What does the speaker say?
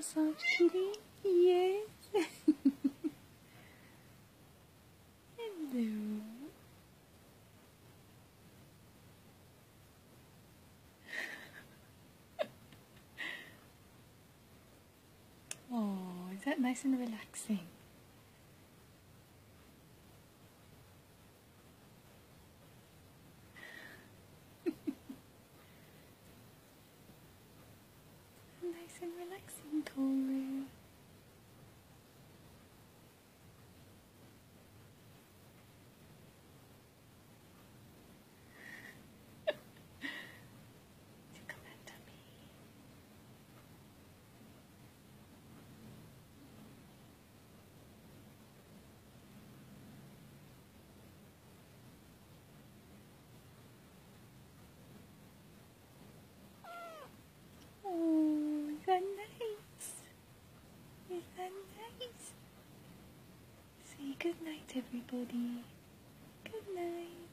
massage, kitty? Yes. Hello. Oh, is that nice and relaxing? Nice and relaxing, Koru. Tickle that tummy. Oh, is that nice? Is that nice? Say good night, everybody. Good night.